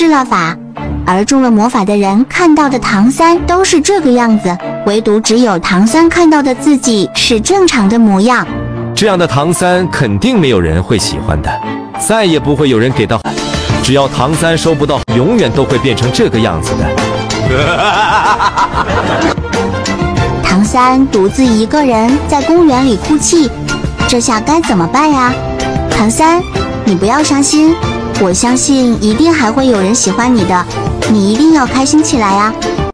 施了法，而中了魔法的人看到的唐三都是这个样子，唯独只有唐三看到的自己是正常的模样。 这样的唐三肯定没有人会喜欢的，再也不会有人给到。只要唐三收不到，永远都会变成这个样子的。 唐三独自一个人在公园里哭泣，这下该怎么办呀？唐三，你不要伤心，我相信一定还会有人喜欢你的，你一定要开心起来呀！